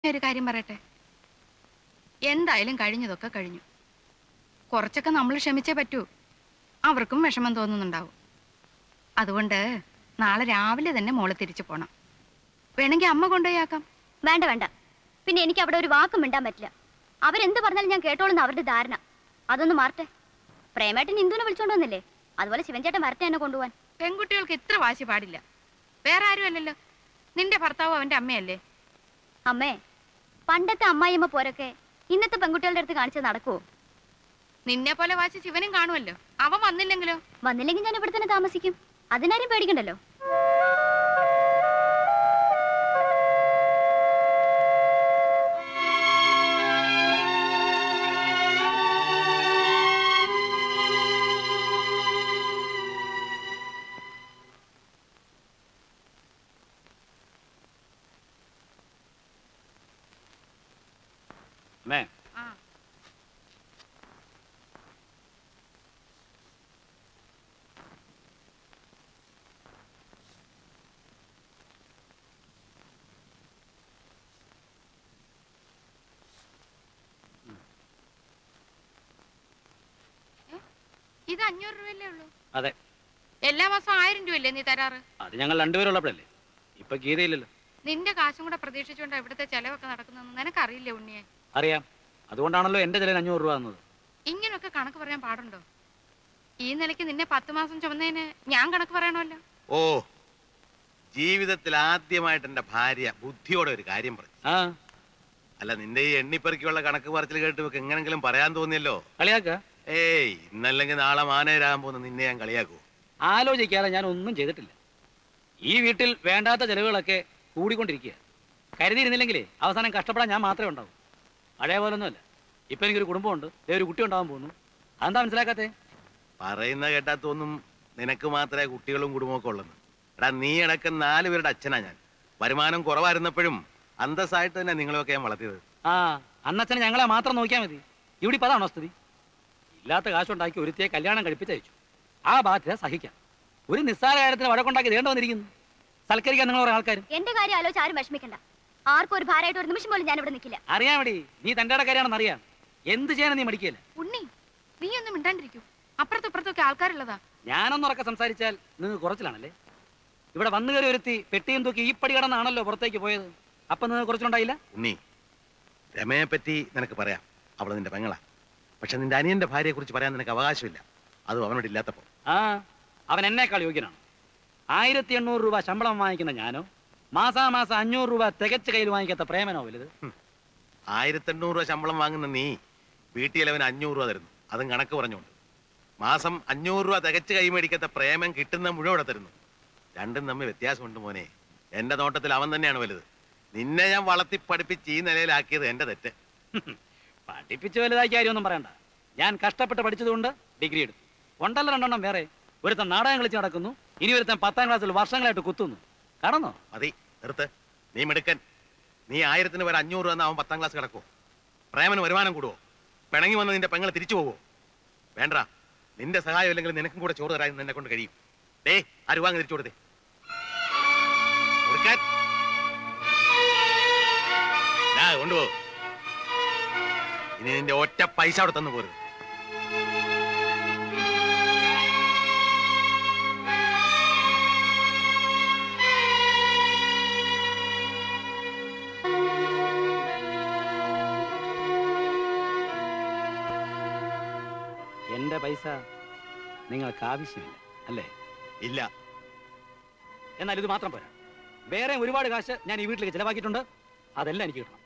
ഒരു കാര്യം പറയട്ടെ, എന്തായാലും കഴിഞ്ഞതൊക്കെ കഴിഞ്ഞു. കുറച്ചൊക്കെ നമ്മൾ ക്ഷമിച്ചേ പറ്റൂ. അവർക്കും വിഷമം തോന്നുന്നുണ്ടാവും. അതുകൊണ്ട് നാളെ രാവിലെ തന്നെ മോളെ തിരിച്ചു പോണം. വേണമെങ്കിൽ അമ്മ കൊണ്ടുപോയാക്കാം. വേണ്ട വേണ്ട, പിന്നെ എനിക്ക് അവിടെ ഒരു വാക്കും മിണ്ടാൻ പറ്റില്ല. അവരെന്ത് പറഞ്ഞാലും ഞാൻ കേട്ടോളുന്ന അവരുടെ ധാരണ. അതൊന്ന് മാറട്ടെ. പ്രേമേട്ടൻ ഇന്ദുവിനെ വിളിച്ചോണ്ട് വന്നില്ലേ, അതുപോലെ ശിവൻചേട്ടൻ വരട്ടെ എന്നെ കൊണ്ടുപോവാൻ. പെൺകുട്ടികൾക്ക് ഇത്ര വാശി പാടില്ല. വേറെ ആരും അല്ലല്ലോ, നിന്റെ ഭർത്താവും അവന്റെ അമ്മയല്ലേ. അമ്മേ, പണ്ടത്തെ അമ്മായിയമ്മ പോരൊക്കെ ഇന്നത്തെ പെൺകുട്ടികളുടെ അടുത്ത് കാണിച്ചത് നടക്കുവോ? നിന്നെ പോലെ വാശി ശിവനും കാണുമല്ലോ. അവൻ വന്നില്ലെങ്കിലോ? വന്നില്ലെങ്കിൽ ഞാൻ ഇവിടെ തന്നെ താമസിക്കും. അതിനാരും പേടിക്കണ്ടല്ലോ. ഇത് 500 രൂപയല്ലേ ഉള്ളൂ? അതെ. എല്ലാ മാസം 1000 രൂപയല്ലേ നീ തരാറ്? അത് ഞങ്ങൾ രണ്ടുപേരുള്ളപ്പോഴല്ലേ. ഇപ്പൊ ഗീതയില്ലല്ലോ. നിന്റെ കാശും കൂടെ പ്രതീക്ഷിച്ചുകൊണ്ട് ഇവിടുത്തെ ചെലവൊക്കെ നടക്കുന്നതെന്ന് നിനക്കറിയില്ലേ ഉണ്ണിയെ? അറിയാം. അതുകൊണ്ടാണല്ലോ എന്റെ ചെലവിൽ 500 രൂപ തന്നത്. ഇങ്ങനൊക്കെ കണക്ക് പറയാൻ പാടുണ്ടോ? ഈ നിലയ്ക്ക് നിന്നെ 10 മാസം ചുമന്നതിന് ഞാൻ കണക്ക് പറയണമല്ലോ. ഓ, ജീവിതത്തിൽ ആദ്യമായിട്ട് എന്റെ ഭാര്യ ബുദ്ധിയോടെ ഒരു കാര്യം പറഞ്ഞു. അല്ല, നിന്റെ ഈ എണ്ണിപ്പെറുക്കിയുള്ള കണക്ക് പറച്ചിൽ കേട്ട് എങ്ങനെങ്കിലും പറയാൻ തോന്നിയല്ലോ. കളിയാക്ക? ഏയ്, ഇന്നല്ലെങ്കിൽ നാളെ മാനേരാകാൻ പോകുന്ന നിന്നെ ഞാൻ കളിയാക്കൂ? ആലോചിക്കാതെ ഞാൻ ഒന്നും ചെയ്തിട്ടില്ല. ഈ വീട്ടിൽ വേണ്ടാത്ത ചെലവുകളൊക്കെ കൂടിക്കൊണ്ടിരിക്കുക. കരുതിയിരുന്നില്ലെങ്കിലേ അവസാനം കഷ്ടപ്പെടാൻ ഞാൻ മാത്രമേ ഉണ്ടാവും. പഴയ പോലൊന്നുമല്ല. ഇപ്പൊ എനിക്കൊരു കുടുംബമുണ്ട്, ഒരു കുട്ടി ഉണ്ടാവാൻ പോകുന്നു. അതെന്താ മനസ്സിലാക്കാത്തേ? പറയുന്ന കേട്ടാത്തൊന്നും നിനക്ക് മാത്രമേ കുട്ടികളും കുടുംബമൊക്കെ ഉള്ളെന്ന്. എടാ, നീ അടക്കം 4 പേരുടെ അച്ഛനാ ഞാൻ. വരുമാനം കുറവായിരുന്നപ്പോഴും അന്തസ്സായിട്ട് തന്നെ നിങ്ങളെയൊക്കെ ഞാൻ വളർത്തിയത്. അന്നച്ഛനെ ഞങ്ങളെ മാത്രം നോക്കിയാൽ മതി. ഇവിടെ ഇപ്പൊ അതാണോ സ്ഥിതി? ഇല്ലാത്ത കാശുണ്ടാക്കി ഒരുത്തിയെ കല്യാണം കഴിപ്പിച്ചയച്ചു. ആ ബാധ്യത സഹിക്കാം. ഒരു നിസ്സാര കാര്യത്തിന് വഴക്കുണ്ടാക്കി ദേണ്ട വന്നിരിക്കുന്നു. സൽക്കരിക്കാൻ നിങ്ങൾ കുറെ ആൾക്കാർ. എന്റെ കാര്യം ആലോചിച്ച് ആരും വിഷമിക്കണ്ട. ആർക്കും ഒരു ഭാരമായിട്ട് ഒരു നിമിഷം പോലും ഞാൻ ഇവിടെ നിൽക്കില്ല. അറിയാൻ വേണ്ടി നീ തന്റെ കാര്യമാണെന്ന് അറിയാം. എന്ത് ചെയ്യാനും നീ മടിക്കില്ല. ഉണ്ണി, നീ ഒന്നും മിണ്ടാണ്ടിരിക്കൂ. അപ്പുറത്തും ഇപ്പുറത്തൊക്കെ ആൾക്കാരുള്ളതാ. ഞാനൊന്നുറക്കെ സംസാരിച്ചാൽ നിങ്ങൾ കുറച്ചിലാണല്ലേ. ഇവിടെ വന്നു കയറി ഒരുത്തി പെട്ടിയും തൂക്കി ഈ പടി കടന്നാണല്ലോ പുറത്തേക്ക് പോയത്. അപ്പൊ നിങ്ങൾ കുറച്ചിലുണ്ടായില്ല. ഉണ്ണി, രമയെ പറ്റി നിനക്ക് പറയാം. അവള് നിന്റെ പെങ്ങളാ. പക്ഷെ നിന്റെ അനിയന്റെ ഭാര്യയെ കുറിച്ച് പറയാൻ നിനക്ക് അവകാശമില്ല. അതും അവനോട് ഇല്ലാത്തപ്പോ. അവൻ എന്നേക്കാൾ യോഗ്യനാണ്. 1800 രൂപ ശമ്പളം വാങ്ങിക്കുന്ന ഞാനോ, മാസാമാസം 500 രൂപ തികച്ച് കയ്യിൽ വാങ്ങിക്കാത്ത പ്രേമനോ വലുത്? 1800 രൂപ ശമ്പളം വാങ്ങുന്ന നീ വീട്ടിലവന് 500 രൂപ തരുന്നു. അതും കണക്ക് പറഞ്ഞുകൊണ്ട്. മാസം 500 രൂപ തികച്ച് കൈ മേടിക്കാത്ത പ്രേമൻ കിട്ടുന്ന മുഴുവൻ തരുന്നു. രണ്ടും തമ്മിൽ വ്യത്യാസമുണ്ട് മോനെ. എന്റെ നോട്ടത്തിൽ അവൻ തന്നെയാണ് വലുത്. നിന്നെ ഞാൻ വളർത്തി പഠിപ്പിച്ച് ഈ നിലയിലാക്കിയത് എന്റെ തെറ്റ്. പഠിപ്പിച്ച് വലുതാക്കിയ കാര്യമൊന്നും പറയണ്ട. ഞാൻ കഷ്ടപ്പെട്ട് പഠിച്ചതുകൊണ്ട് ഡിഗ്രി എടുത്തു. ഉണ്ടല്ലോ 2 എണ്ണം വേറെ. ഒരുത്തൻ നാടകം കളിച്ച് നടക്കുന്നു, ഇനി ഒരുത്തൻ 10ാം ക്ലാസ്സിൽ വർഷങ്ങളായിട്ട് കുത്തുന്നു. കാണുന്നോ? മതി, നിർത്ത്. നീ മിടുക്കൻ. നീ 1000-ന് വരെ 500 രൂപ അവൻ 10ാം ക്ലാസ് കിടക്കുവോ? പ്രേമന് വരുമാനം കൂടുവോ? പിണങ്ങി വന്ന് നിന്റെ പെങ്ങൾ തിരിച്ചു പോവോ? വേണ്ട. നിന്റെ സഹായം ഇല്ലെങ്കിൽ നിനക്കും കൂടെ ചോറ് തരാൻ നിന്നെ കൊണ്ട് കഴിയും. ഡേ, ആ രൂപ തിരിച്ചു കൊടുത്തേ. കൊണ്ടുപോ. ഇനി നിന്റെ ഒറ്റ പൈസ അവിടെ തന്നു പോരുത്. എന്റെ പൈസ നിങ്ങൾക്ക് ആവശ്യമില്ല അല്ലേ? ഇല്ല. എന്നാൽ ഇത് മാത്രം പോരാ. വേറെ ഒരുപാട് കാശ് ഞാൻ ഈ വീട്ടിലേക്ക് ചെലവാക്കിയിട്ടുണ്ട്. അതെല്ലാം എനിക്ക് കിട്ടണം.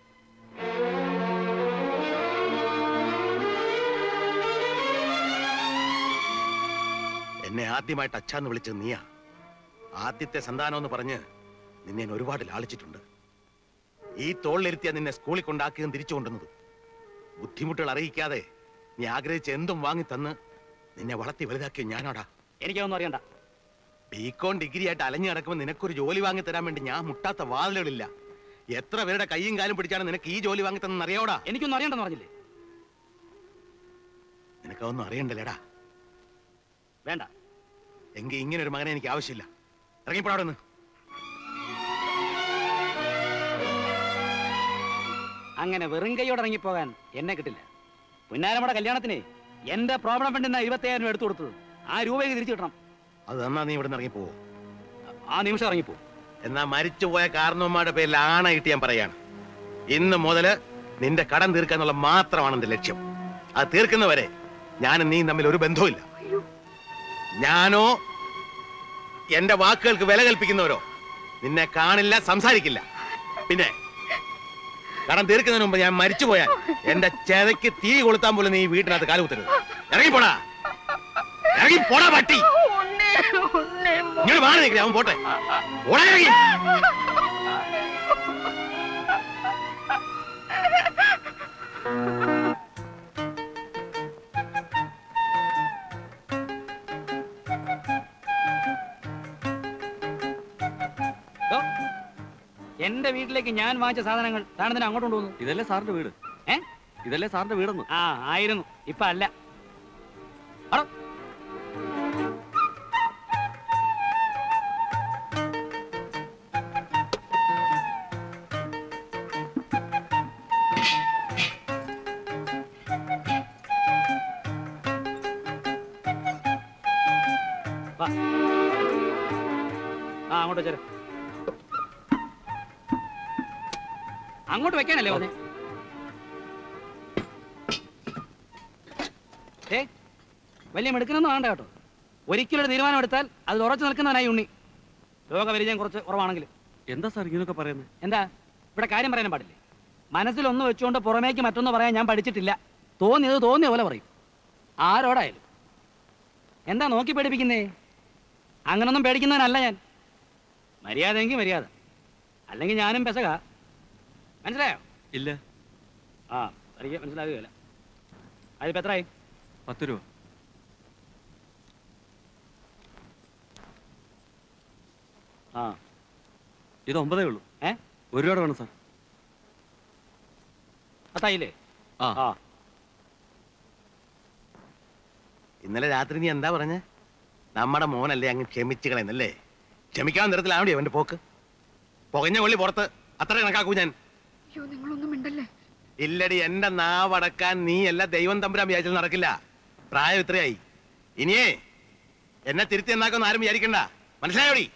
എന്നെ ആദ്യമായിട്ട് അച്ഛാന്ന് വിളിച്ചത് നീയാ. ആദ്യത്തെ സന്താനം എന്ന് പറഞ്ഞ് നിന്നെ ഒരുപാട് ലാളിച്ചിട്ടുണ്ട്. ഈ തോളിലിരുത്തിയ നിന്നെ സ്കൂളിൽ കൊണ്ടാക്കിയതും തിരിച്ചു കൊണ്ടുവന്നതും. ബുദ്ധിമുട്ടുകൾ അറിയിക്കാതെ നീ ആഗ്രഹിച്ച് എന്തും വാങ്ങി തന്ന് നിന്നെ വളർത്തി വലുതാക്കിയ ഞാനാടാ. എനിക്കൊന്നും അറിയണ്ട. ബികോം ഡിഗ്രി ആയിട്ട് അലഞ്ഞു നടക്കുമ്പോൾ നിനക്കൊരു ജോലി വാങ്ങി തരാൻ വേണ്ടി ഞാൻ മുട്ടാത്ത വാതിലുകളില്ല. എത്ര പേരുടെ കൈയും കാലും പിടിച്ചാണ് നിനക്ക് ഈ ജോലി വാങ്ങി തന്നെന്ന് അറിയാവോടാ? എനിക്കൊന്നും അറിയണ്ടെന്ന് പറഞ്ഞില്ലേ? നിനക്കൊന്നും അറിയണ്ടല്ലേടാ. വേണ്ട. എങ്കിൽ ഇങ്ങനെ ഒരു മകനെ എനിക്ക് ആവശ്യമില്ല. ഇറങ്ങിപ്പോടാ അവിടെ നിന്ന്. അങ്ങനെ വെറും കൈയോടെ ഇറങ്ങിപ്പോകാൻ എന്നെ കിട്ടില്ല. പുന്നാരമ്മയുടെ കല്യാണത്തിന് എന്റെ പ്രോബ്ലം ഫണ്ടിൽ 25,000 രൂപ എടുത്തു കൊടുത്തത്. ആ രൂപയ്ക്ക് തിരിച്ചു കിട്ടണം. അത് എന്നാ നീ ഇവിടെ നിന്ന് ഇറങ്ങിപ്പോവോ? ആ നിമിഷം ഇറങ്ങിപ്പോ. എന്നാ മരിച്ചുപോയ കാരണവന്മാരുടെ പേരിൽ ആണയിട്ട് ഞാൻ പറയാണ്, ഇന്ന് മുതല് നിന്റെ കടം തീർക്കാന്നുള്ള മാത്രമാണ് എന്റെ ലക്ഷ്യം. അത് തീർക്കുന്നവരെ ഞാനും നീ തമ്മിൽ ഒരു ബന്ധവുമില്ല. ഞാനോ എന്റെ വാക്കുകൾക്ക് വില കൽപ്പിക്കുന്നവരോ നിന്നെ കാണില്ല, സംസാരിക്കില്ല. പിന്നെ കടം തീർക്കുന്നതിന് മുമ്പ് ഞാൻ മരിച്ചുപോയാൽ എന്റെ ചെതയ്ക്ക് തീ കൊളുത്താൻ പോലും നീ വീട്ടിനകത്ത് കാലുകുത്തരുത്. ഇറങ്ങിപ്പോടാ, ഇറങ്ങിപ്പോടാ പട്ടി. ഇങ്ങോട്ട് മാറി നിൽക്കില്ല, അവൻ പോട്ടെ. ഓടാ ഇറങ്ങി. എന്റെ വീട്ടിലേക്ക് ഞാൻ വാങ്ങിച്ച സാധനങ്ങൾ താനെന്തിനാ അങ്ങോട്ട് കൊണ്ടുപോകുന്നു? ഇതല്ലേ സാറിന്റെ വീട്? ഇതല്ലേ സാറിന്റെ വീടെന്ന്? ആ ആയിരുന്നു, ഇപ്പൊ അല്ല. അങ്ങോട്ട് വെച്ചാൽ അങ്ങോട്ട് വെക്കാനല്ലേ പറഞ്ഞേ? വലിയ മെടുക്കനൊന്നും വേണ്ട കേട്ടോ. ഒരിക്കലൊരു തീരുമാനം എടുത്താൽ അത് ഉറച്ചു നിൽക്കുന്നവനായി ഉണ്ണി. രോഗപരിചയം കുറച്ച് കുറവാണെങ്കിലും. എന്താ സാർ ഇങ്ങനെയൊക്കെ പറയുന്നത്? എന്താ ഇവിടെ കാര്യം പറയാൻ പാടില്ലേ? മനസ്സിലൊന്ന് വെച്ചുകൊണ്ട് പുറമേക്ക് മറ്റൊന്ന് പറയാൻ ഞാൻ പഠിച്ചിട്ടില്ല. തോന്നിയത് തോന്നിയ പോലെ പറയും, ആരോടായാലും. എന്താ നോക്കി പേടിപ്പിക്കുന്നേ? അങ്ങനൊന്നും പേടിക്കുന്നവനല്ല ഞാൻ. മര്യാദയെങ്കിൽ മര്യാദ, അല്ലെങ്കിൽ ഞാനും പെസക. മനസ്സിലായോ? ഇല്ല. ആ എനിക്ക് മനസ്സിലാകുകയല്ല. അതിപ്പോ എത്രയായി? 10 രൂപ. ആ ഇത് 9 ഉള്ളൂ. 1 രൂപ വേണം സാർ. പത്തായില്ലേ? ആ. ഇന്നലെ രാത്രി നീ എന്താ പറഞ്ഞേ? നമ്മുടെ മോനല്ലേ അങ്ങ് ക്ഷമിച്ചു കളയുന്നല്ലേ? ക്ഷമിക്കാൻ തരത്തിലാവണ്ടേ അവന്റെ പോക്ക്? പുകഞ്ഞ കൊള്ളി പുറത്ത്, അത്ര കണക്കാക്കൂ ഞാൻ. നിങ്ങളൊന്നും മിണ്ടല്ലേ? ഇല്ലടി, എന്റെ നാവടക്കാൻ നീ എല്ലാ ദൈവം തമ്പുരാൻ വിചാരിച്ചാൽ നടക്കില്ല. പ്രായം ഇത്രയായി. ഇനിയേ എന്നെ തിരുത്തി എന്നാക്കൊന്നും ആരും വിചാരിക്കണ്ട. മനസ്സിലായോടി?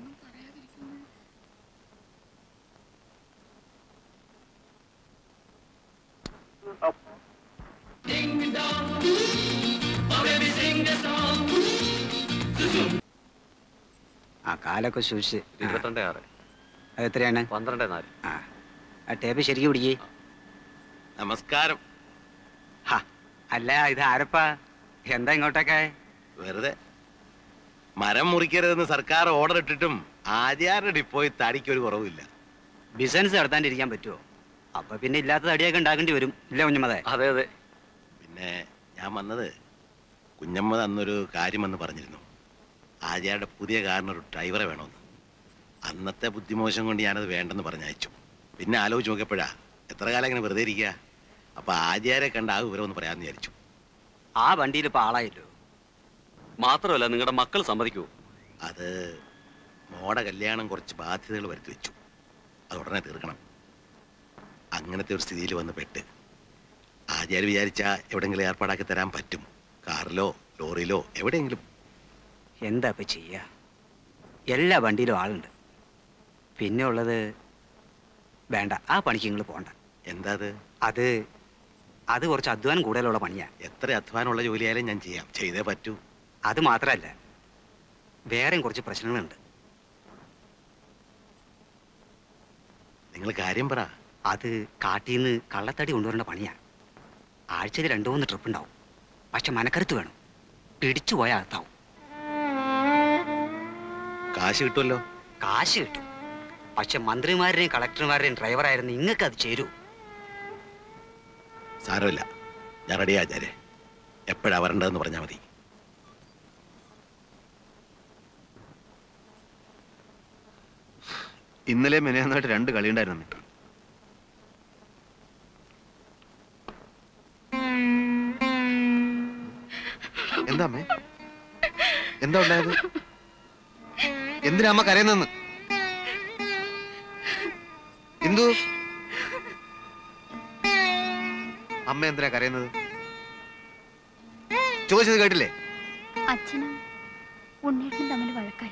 ആ കാലൊക്കെ സൂക്ഷിച്ച്. 22.6. അത് എത്രയാണ്? 12.4. ആ ടേപ്പ് ശരിക്കും പിടിക്കേ. നമസ്കാരം. അല്ല, ഇത് ആരപ്പാ? എന്താ ഇങ്ങോട്ടൊക്കെ? വെറുതെ. മരം മുറിക്കരുതെന്ന് സർക്കാർ ഓർഡർ ഇട്ടിട്ടും ആചാരുടെ ഡിപ്പോയി തടിക്കൊരു കുറവില്ല. ബിസിനസ് നടത്താണ്ടിരിക്കാൻ പറ്റുമോ? അപ്പൊ പിന്നെ ഇല്ലാത്ത തടിയൊക്കെ ഉണ്ടാക്കേണ്ടി വരും. ഇല്ല കുഞ്ഞമ്മതെ? അതെ അതെ. പിന്നെ ഞാൻ വന്നത്, കുഞ്ഞമ്മ അന്നൊരു കാര്യം വന്ന് പറഞ്ഞിരുന്നു. ആചാരുടെ പുതിയ കാറിനൊരു ഡ്രൈവറെ വേണമെന്ന്. അന്നത്തെ ബുദ്ധിമോശം കൊണ്ട് ഞാനത് വേണ്ടെന്ന് പറഞ്ഞയച്ചു. പിന്നെ ആലോചിച്ച് നോക്കിയപ്പോഴാ എത്ര കാലം ഇങ്ങനെ വെറുതെ ഇരിക്കുക. അപ്പൊ ആചാരെ കണ്ട ആ വിവരം ഒന്ന് പറയാമെന്ന് വിചാരിച്ചു. ആ വണ്ടിയിൽ ഇപ്പൊ ആളായല്ലോ. മാത്രമല്ല, നിങ്ങളുടെ മക്കൾ സമ്മതിക്കുമോ? അത് മോടെ കല്യാണം കുറച്ച് ബാധ്യതകൾ വരുത്തി വെച്ചു. അത് ഉടനെ തീർക്കണം. അങ്ങനത്തെ ഒരു സ്ഥിതിയിൽ വന്ന് പെട്ട് ആചാര്യ വിചാരിച്ച എവിടെയെങ്കിലും ഏർപ്പാടാക്കി തരാൻ പറ്റും. കാറിലോ ലോറിയിലോ എവിടെയെങ്കിലും. എന്താ ഇപ്പൊ ചെയ്യാ? എല്ലാ വണ്ടിയിലും ആളുണ്ട്. പിന്നെ ഉള്ളത് വേണ്ട, ആ പണിക്ക് നിങ്ങൾ പോണ്ട. എന്താ അത് കുറച്ച് അധ്വാനം കൂടുതലുള്ള പണിയാ. എത്ര അധ്വാനമുള്ള ജോലിയായാലും ഞാൻ ചെയ്യാം. ചെയ്തേ പറ്റൂ. അത് മാത്രമല്ല, വേറെയും കുറച്ച് പ്രശ്നങ്ങളുണ്ട്. നിങ്ങൾ കാര്യം പറ. അത് കാട്ടിന്ന് കള്ളത്തടി കൊണ്ടുവരേണ്ട പണിയാ. ആഴ്ചയിൽ 2-3 ട്രിപ്പ് ഉണ്ടാവും. പക്ഷെ മനക്കരുത്ത് വേണം. പിടിച്ചു പോയാൽ അകത്താവും. കാശ് കിട്ടുമല്ലോ? കാശ് കിട്ടും. പക്ഷെ മന്ത്രിമാരുടെയും കളക്ടർമാരുടെയും ഡ്രൈവറായിരുന്നു നിങ്ങൾക്ക് അത് ചേരൂ. സാരമില്ല, ഞാൻ റെഡി ആചാര്യ. എപ്പോഴാ വരേണ്ടതെന്ന് പറഞ്ഞാൽ മതി. ഇന്നലെ മെനയാന്നായിട്ട് 2 കളി ഉണ്ടായിരുന്നു. എന്താ അമ്മേ? എന്താ ഉണ്ടായത്? എന്തിനാ അമ്മ കരയുന്നെന്ന്? എന്തു അമ്മ എന്തിനാ കരയുന്നത്? ചോദിച്ചത് കേട്ടില്ലേ? അച്ഛനും ഉണ്ണേട്ടനും തമ്മിൽ വഴക്കായി.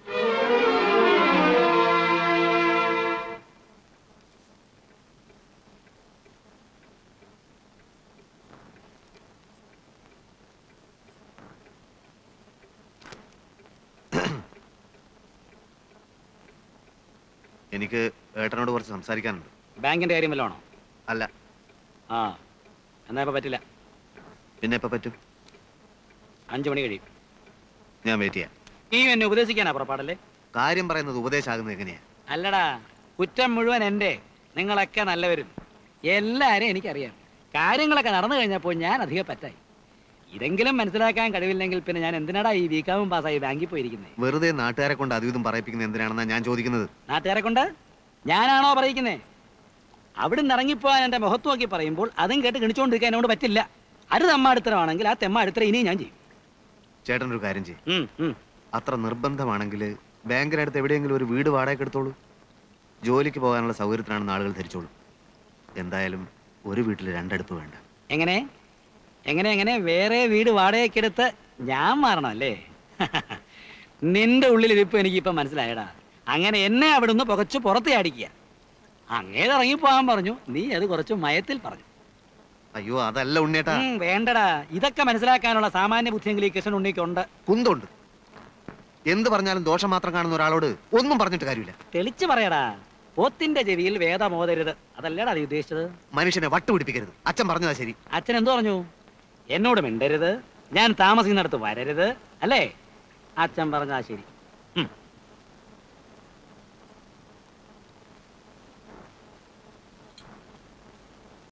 എനിക്ക് ഏട്ടനോട് കുറച്ച് സംസാരിക്കാനുണ്ട്. ബാങ്കിന്റെ കാര്യം വല്ലതാണോ? അല്ല. ആ എന്നാ ഇപ്പൊ പറ്റില്ല. പിന്നെ എപ്പോ പറ്റും? 5 മണി കഴിയും. ഞാൻ വെയിറ്റ് ചെയ്യാം. നീ എന്നെ ഉപദേശിക്കാനാ പുറപ്പാടല്ലേ? കാര്യം പറയുന്നത് ഉപദേശമാകുന്നത് എങ്ങനെയാ? അല്ലടാ, കുറ്റം മുഴുവൻ എൻ്റെ. നിങ്ങളൊക്കെ നല്ലവരും, എല്ലാവരും എനിക്കറിയാം. കാര്യങ്ങളൊക്കെ നടന്നു കഴിഞ്ഞപ്പോൾ ഞാൻ അധികം പറ്റായി. ഇതെങ്കിലും മനസ്സിലാക്കാൻ കഴിവില്ലെങ്കിൽ പിന്നെ ഞാൻ എന്തിനാടാ ഈ ബികാമും പാസ്സായി ബാങ്കിൽ പോയിരിക്കുന്നത്? വെറുതെ നാട്ടുകാരെ കൊണ്ട് അതും പറയിപ്പിക്കുന്നത് എന്തിനാണെന്നാ ഞാൻ ചോദിക്കുന്നത്. നാട്ടുകാരെ കൊണ്ട് ഞാനാണോ പറയിക്കുന്നേ? അവിടെ നിന്ന് ഇറങ്ങിപ്പോവാൻ എൻ്റെ മുഖത്ത് നോക്കി പറയുമ്പോൾ അതും കേട്ട് ഗണിച്ചുകൊണ്ടിരിക്കാൻ എന്നോട് പറ്റില്ല. അത് തെമ്മാടിത്തരമാണെങ്കിൽ ആ തെമ്മാടിത്തരം ഇനിയും ഞാൻ ചെയ്യും. ചേട്ടൻ ഒരു കാര്യം ചെയ്യും. അത്ര നിർബന്ധമാണെങ്കിൽ ബാങ്കിനടുത്ത് എവിടെയെങ്കിലും ഒരു വീട് വാടകയ്ക്ക് എടുത്തോളൂ. ജോലിക്ക് പോകാനുള്ള സൗകര്യത്തിനാണെന്ന് ആളുകൾ ധരിച്ചോളൂ. എന്തായാലും ഒരു വീട്ടിൽ 2 അടുപ്പ് വേണ്ട. എങ്ങനെ എങ്ങനെ എങ്ങനെ വേറെ വീട് വാടകയ്ക്കെടുത്ത് ഞാൻ മാറണം അല്ലേ? നിന്റെ ഉള്ളിലിരിപ്പ് എനിക്കിപ്പം മനസ്സിലായടാ. അങ്ങനെ എന്നെ അവിടെ നിന്ന് പുകച്ച് പുറത്ത് അടിക്കുക. അങ്ങേത് ഇറങ്ങിപ്പോകാൻ പറഞ്ഞു, നീ അത് കുറച്ച് മയത്തിൽ പറഞ്ഞു. അയ്യോ അതല്ല ഉണ്ണേട്ടാ. വേണ്ടടാ, ഇതൊക്കെ മനസ്സിലാക്കാനുള്ള സാമാന്യ ബുദ്ധിയെങ്കിലും ഈ കൃഷ്ണൻ ഉണ്ണിക്കുണ്ട്. കുന്തുണ്ട്. എന്ത് പറഞ്ഞാലും ദോഷം മാത്രം കാണുന്ന ഒരാളോട് ഒന്നും പറഞ്ഞിട്ട് കാര്യമില്ല. തെളിച്ചു പറയടാ. പോത്തിന്റെ ചെവിയിൽ വേദമോതരുത്, അതല്ലേടാ നീ ഉദ്ദേശിച്ചത്? മനുഷ്യനെ വട്ടുപിടിപ്പിക്കരുത്. അച്ഛൻ പറഞ്ഞതാ ശരി. അച്ഛൻ എന്തു പറഞ്ഞു? എന്നോട് മിണ്ടരുത്, ഞാൻ താമസിക്കുന്നിടത്ത് വരരുത്, അല്ലേ? അച്ഛൻ പറഞ്ഞാ ശരി.